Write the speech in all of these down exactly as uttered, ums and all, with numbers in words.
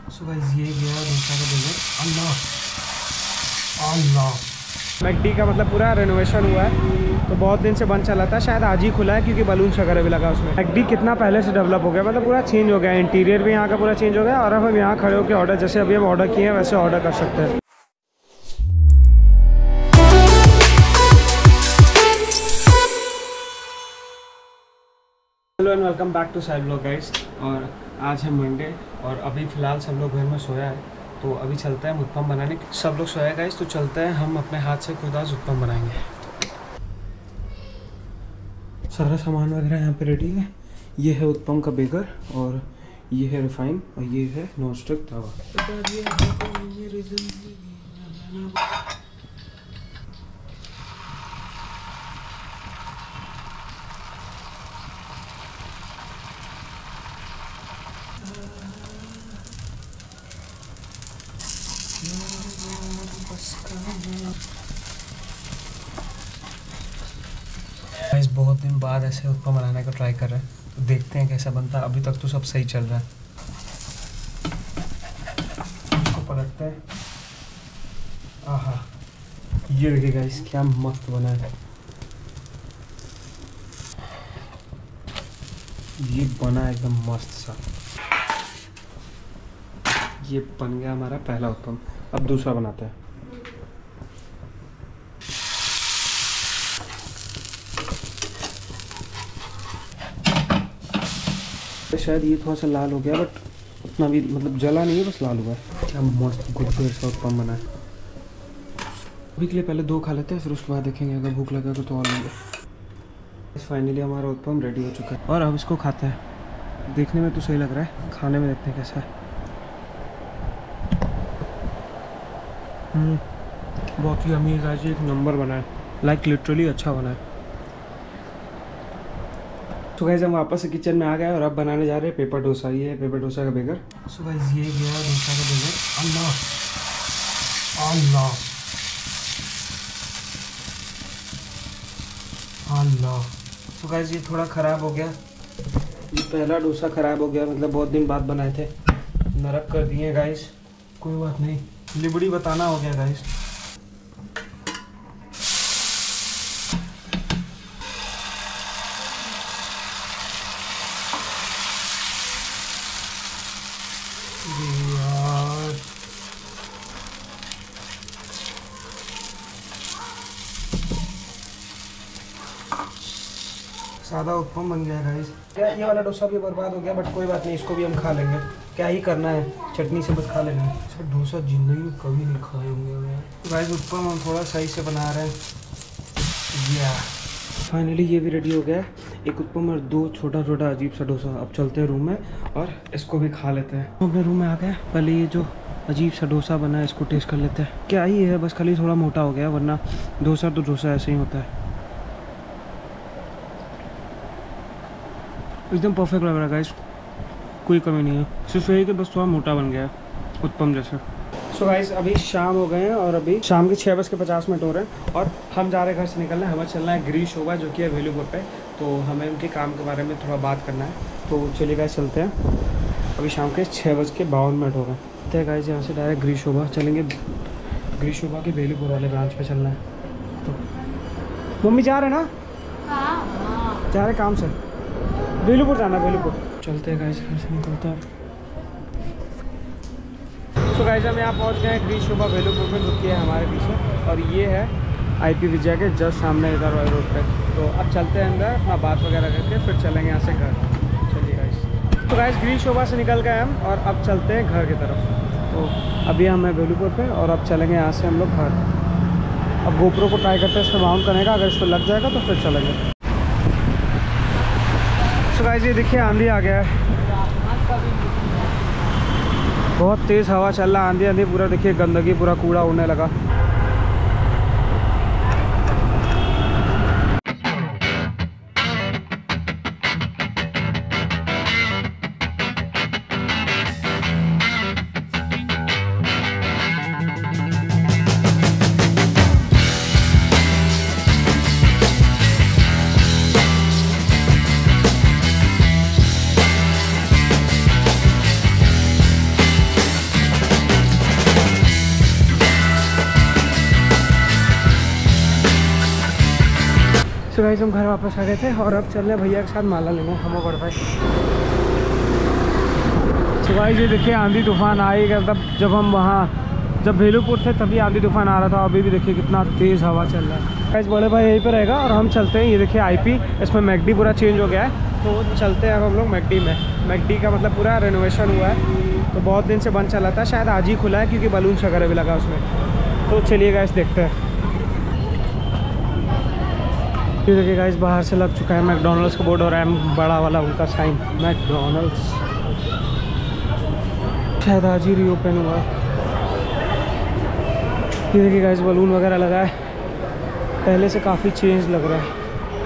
So guys ये गया डोसा का बर्गर। अल्लाह अल्लाह। मैकडी का मतलब पूरा रेनोवेशन हुआ है, तो बहुत दिन से बंद चला था, शायद आज ही खुला है क्योंकि बलून्स वगैरह भी लगा उसमें। मैकडी कितना पहले से डेवलप हो गया, मतलब पूरा चेंज हो गया, इंटीरियर भी यहाँ का पूरा चेंज हो गया। और अब हम यहाँ खड़े होकर ऑर्डर, जैसे अभी हम ऑर्डर किए हैं वैसे ऑर्डर कर सकते हैं। Hello and welcome back to Sai vlog guys. और आज है मंडे और अभी फ़िलहाल सब लोग घर में सोया है, तो अभी चलते हैं उत्पम बनाने। सब लोग सोया गाइस, तो चलते हैं, हम अपने हाथ से खुद आज उत्पम बनाएंगे। सारा सामान वगैरह यहाँ पे रेडी है। ये है उत्पम का बेगर और ये है रिफाइन और ये है नॉन स्टिक तवा। गाइस बहुत दिन बाद ऐसे उत्पम बनाने का ट्राई कर रहे हैं, तो देखते हैं कैसा बनता है। अभी तक तो सब सही चल रहा है। इसको पलटते हैं। आहा, ये देखिए गाइस क्या मस्त बना है। ये बना एकदम मस्त सा। ये बन गया हमारा पहला उत्पम। अब दूसरा बनाते हैं। शायद ये थोड़ा सा लाल हो गया, बट उतना भी मतलब जला नहीं है, बस लाल हुआ है। क्या मस्त गुदगुदे सा उत्पम बना है। अभी के लिए पहले दो खा लेते हैं, फिर उसके बाद देखेंगे अगर भूख लगेगा तो और लेंगे। फाइनली हमारा उत्पम रेडी हो चुका है और अब इसको खाते हैं। देखने में तो सही लग रहा है, खाने में देखते हैं कैसा है। हम्म, बहुत ही अमीर है, एक नंबर बना है, लाइक लिटरली अच्छा बना है। तो गाइस हम वापस से किचन में आ गए और अब बनाने जा रहे हैं पेपर डोसा। ये है पेपर डोसा का बेगर। सो गाइस ये गया डोसा का बेगर। अल्लाह अल्लाह अल्लाह। तो गाइस ये थोड़ा ख़राब हो गया, ये पहला डोसा ख़राब हो गया, मतलब बहुत दिन बाद बनाए थे, नरक कर दिए गाइस। कोई बात नहीं, लिबड़ी बताना हो गया गाइस। यार सादा उत्पम बन गया गाइस। ये वाला डोसा भी बर्बाद हो गया, बट कोई बात नहीं, इसको भी हम खा लेंगे। क्या ही करना है, चटनी से बस खा लेना है। सर डोसा जिंदगी में कभी नहीं खाए होंगे गाइस। उत्पम हम थोड़ा सही से बना रहे हैं। या फाइनली ये भी रेडी हो गया है, एक उत्पम और दो छोटा छोटा अजीब सा डोसा। अब चलते हैं रूम में और इसको भी खा लेते हैं। हम अपने रूम में आ गए, पहले ये जो अजीब सा डोसा बना है इसको टेस्ट कर लेते हैं। क्या ही है, बस खाली थोड़ा मोटा हो गया, वरना डोसा तो डोसा ऐसे ही होता है। एकदम परफेक्ट लग रहा है गाइस, कोई कमी नहीं है, सिर्फ यही कि बस थोड़ा मोटा बन गया है उत्पम जैसे। सो गाइस अभी शाम हो गए हैं और अभी शाम के छः बज के पचास मिनट हो रहे हैं और हम जा रहे हैं घर से निकलना है। हमें चलना है गिरी शोभा जो कि है वेलूपुर पे, तो हमें उनके काम के बारे में थोड़ा बात करना है। तो चलिए गाइस चलते हैं। अभी शाम के छः बज के बावन मिनट हो गए थे गाइस। यहाँ से डायरेक्ट गिरी शोभा चलेंगे, गिरी शोभा के वेलूपुर वाले ब्रांच पर चलना है। तो मम्मी जा रहे ना, जा रहे काम से, वेलूपुर जाना है, वेलूपुर। चलते हैं गाइस, घर से निकलते हैं। तो गाइस हम यहाँ पहुँच गए हैं गिरी शोभा वेलूपुर में, जो कि है हमारे पीछे, और ये है आई पी विजय के जस्ट सामने इधर वाले रोड पे। तो अब चलते हैं अंदर, अपना बात वगैरह करके फिर चलेंगे यहाँ से घर। चलिए गाइस। तो गाइस गिरी शोभा से निकल गए हम और अब चलते हैं घर की तरफ। तो अभी हम हैं वेलूपुर पे और अब चलेंगे यहाँ से हम लोग घर। अब गोप्रो को ट्राई करते हैं इस पर माउंट करने का, अगर इस पर लग जाएगा तो फिर चलेंगे। तो गाइस ये देखिए आंधी आ गया है, बहुत तेज़ हवा चल रहा है, आंधी आंधी पूरा देखिए गंदगी, पूरा कूड़ा उड़ने लगा। सो गाइस हम घर वापस आ गए थे और अब चल रहे भैया के साथ माला लेंगे हम बड़ भाई। सो गाइस ये देखिए आंधी तूफान आ ही गया, तब जब हम वहाँ जब भेलूपुर थे तभी आंधी तूफान आ रहा था। अभी भी देखिए कितना तेज़ हवा चल रहा है। गाइस बड़े भाई यहीं पे रहेगा और हम चलते हैं। ये देखिए आईपी, इसमें मैकडी पूरा चेंज हो गया है, तो चलते हैं अब हम लोग मैकडी में। मैकडी का मतलब पूरा रेनोवेशन हुआ है, तो बहुत दिन से बंद चला था, शायद आज ही खुला है क्योंकि बलून्स वगैरह भी लगा उसमें। तो चलिए गाइस देखते हैं। ये देखिए गाइस बाहर से लग चुका है मैकडॉनल्ड्स का बोर्ड और एम बड़ा वाला उनका साइन मैकडॉनल्ड्स, शायद आज ही रीओपन हुआ है। ये देखिए गाइस बलून वगैरह लगा है, पहले से काफ़ी चेंज लग रहा है।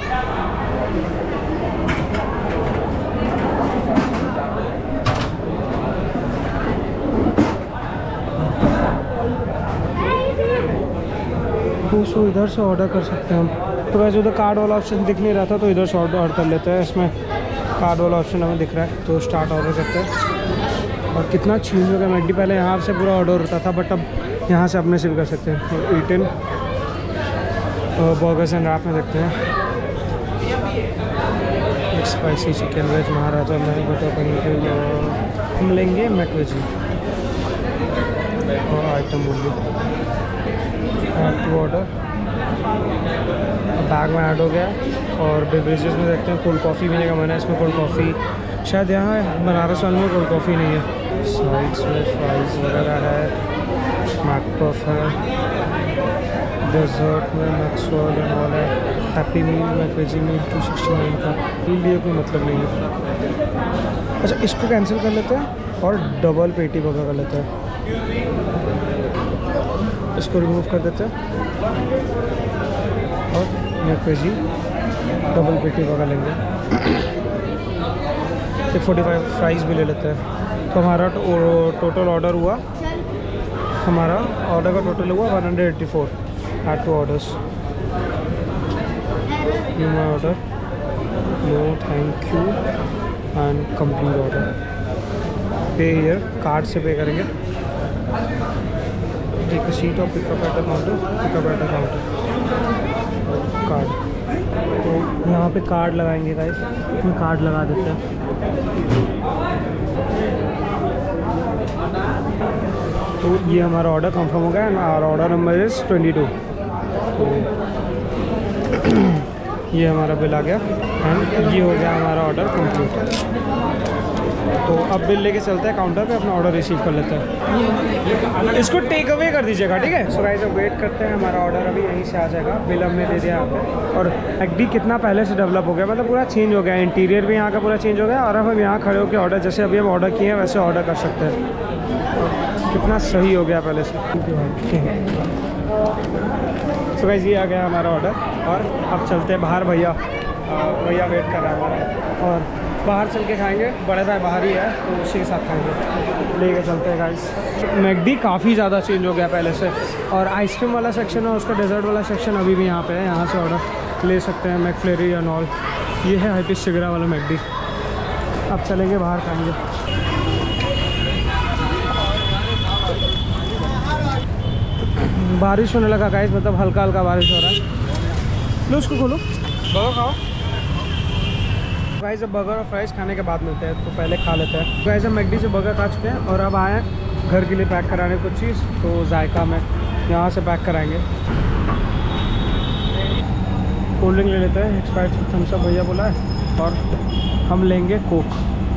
तो इधर से ऑर्डर कर सकते हैं हम। तो वैसे उधर कार्ड वाला ऑप्शन दिख नहीं रहा था, तो इधर से ऑर्डर कर लेते हैं। इसमें कार्ड वाला ऑप्शन हमें दिख रहा है, तो स्टार्ट ऑर्डर करते हैं। और कितना चेंज हो गया मैकडी, पहले यहाँ से पूरा ऑर्डर होता था, बट अब यहाँ से अपने से भी कर सकते हैं। तो ईटन बर्गर्स एंड रैप में देखते हैं। एक स्पाइसी चिकन वेज महाराजा मैं बटर पनीर, हम लेंगे मैकवेजी और आइटम बोलिए ऐड टू ऑर्डर। बैग में ऐड हो गया। और बेवरेजेस में देखते हैं, कोल्ड कॉफ़ी पीने का मन है, इसमें कोल्ड कॉफ़ी शायद यहाँ है, बनारस वाले में कोल्ड कॉफ़ी नहीं है। साइड्स में फ्राइज़ वगैरह है, मैकपफ है, डेजर्ट में मैक्सवेल एंड ऑल है। Happy meal McVeggie meal two sixty nine का मील लिए कोई मतलब नहीं है। अच्छा इसको कैंसिल कर लेते हैं और डबल पेटी बर्गर कर लेते हैं। इसको रिमूव कर देते हैं और मैकवेजी डबल पेटी बर्गर लेंगे। एक फोर्टी फाइव फ्राइज़ भी ले लेते हैं। तो हमारा टो, टोटल ऑर्डर हुआ, हमारा ऑर्डर का टोटल हुआ one hundred eighty four. Add to orders, you my order, no thank you and complete order. Pay here, card से पे करेंगे। टेक अ सीट और pickup at the counter, pickup at the counter, card. तो यहाँ पे card लगाएंगे guys, इसमें card लगा देते हैं। तो ये हमारा ऑर्डर कंफर्म हो गया and our order number is twenty two. तो ये हमारा बिल आ गया एंड ये हो गया हमारा ऑर्डर कंप्लीट। तो अब बिल लेके चलते हैं काउंटर पे, अपना ऑर्डर रिसीव कर लेते हैं। इसको टेक अवे कर दीजिएगा, ठीक है। सो गाइस अब वेट करते हैं, हमारा ऑर्डर अभी यहीं से आ जाएगा। बिल हमने दे दिया यहाँ पे। और मैकडी कितना पहले से डेवलप हो गया, मतलब पूरा चेंज हो गया, इंटीरियर भी यहाँ का पूरा चेंज हो गया। और अब हम यहाँ खड़े होकर ऑर्डर, जैसे अभी हम ऑर्डर किए हैं वैसे ऑर्डर कर सकते हैं। कितना सही हो गया पहले से। सो गाइस ये आ गया हमारा ऑर्डर और अब चलते हैं बाहर। भैया भैया वेट कर रहा है हमारा, और बाहर चल के खाएंगे। बड़े भाई बाहर ही है तो उसी के साथ खाएंगे। लेके चलते हैं गाइस। मैकडी काफ़ी ज़्यादा चेंज हो गया पहले से। और आइसक्रीम वाला सेक्शन है, उसका डेजर्ट वाला सेक्शन अभी भी यहाँ पे है, यहाँ से ऑर्डर ले सकते हैं। मैकफ्लेरी एंड ऑल, ये है हाईपिस सिगरा वाला मैकडी। अब चलेंगे बाहर खाएंगे। बारिश होने लगा गाइस, मतलब हल्का हल्का बारिश हो रहा है। लो उसको खोलो, बर्गर खाओ गाइस। अब बर्गर और फ्राइज़ खाने के बाद मिलते हैं, तो पहले खा लेते हैं। गाइस हम मैकडी से बर्गर खा चुके हैं और अब आए हैं घर के लिए पैक कराने कुछ चीज़। तो जायका में यहाँ से पैक कराएंगे। कोल्ड ड्रिंक ले लेते हैं, एक्सपायर्ड थम्स अप भैया बोला है, और हम लेंगे कोक।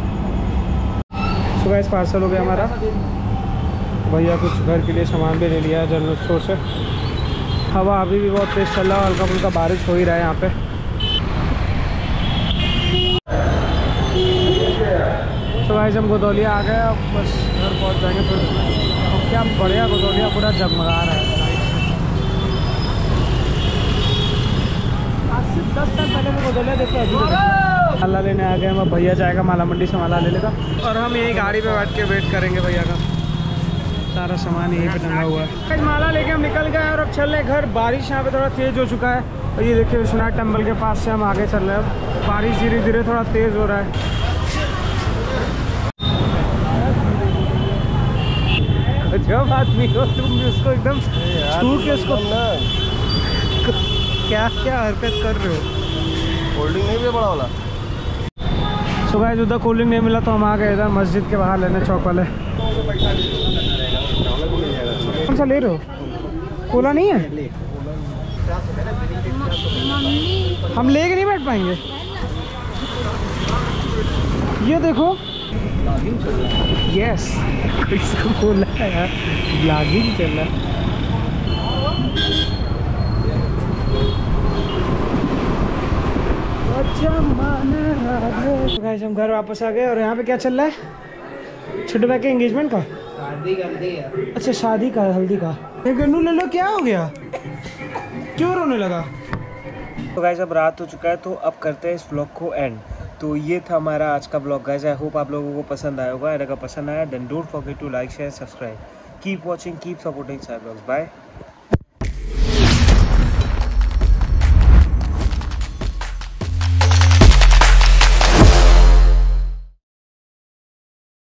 तो गाइस पार्सल हो गया हमारा। भैया कुछ घर के लिए सामान भी ले लिया है जनरल स्टोर से। हवा अभी भी बहुत तेज़ चल रहा है, हल्का फुल्का बारिश हो ही रहा है यहाँ पे। तो गाइस हम गोदौलिया आ गए, अब बस घर पहुँच जाएंगे फिर। अब क्या बढ़िया गोदौलिया पूरा जगमगा रहा है। आज से दस साल पहले मैं गोदौलिया देखे अभी माला लेने आ गए हम। अब भैया जाएगा माला मंडी से माला ले लेगा और हम यही गाड़ी पे बैठ के वेट करेंगे भैया का। सारा सामान यहीं पे टंगा हुआ है। माला लेके हम निकल गए और अब चल रहे घर। बारिश यहाँ पे थोड़ा तेज़ हो चुका है और ये देखिए विश्वनाथ टेम्पल के पास से हम आगे चल रहे हैं। अब बारिश धीरे धीरे थोड़ा तेज़ हो रहा है। जब आदमी हो तुम भी उसको एकदम छू के उसको क्या क्या हरकत कर रहे हो। कोल्ड ड्रिंक नहीं भी बड़ा वाला। सो गाइस उधर कोल्ड ड्रिंक नहीं मिला तो हम आ गए इधर मस्जिद के बाहर लेने चौक वाले। कौन सा ले रहे हो? कोला नहीं है? हम लेके नहीं बैठ पाएंगे। ये देखो यस इसको बोला है यार, ब्लॉगिंग चल रहा है। तो गाइस हम घर वापस आ गए और यहाँ पे क्या चल रहा है? छोटे भाई के एंगेजमेंट का शादी हल्दी है। अच्छा शादी का हल्दी का। ये गन्नू ले लो, क्या हो गया? क्यों रोने लगा? तो गाइस अब रात हो चुका है तो अब करते हैं इस व्लॉग को एंड। तो ये था हमारा आज का व्लॉग गाइस। आई होप आप लोगों को पसंद आया होगा। अगर पसंद आया then don't forget to like share subscribe. Keep watching, keep supporting Sai vlogs. Bye.